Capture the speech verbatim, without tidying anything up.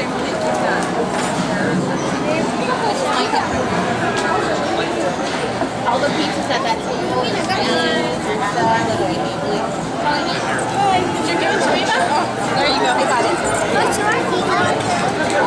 All the pizzas at that table. And Did you give it to me? Oh, there you go. I got it.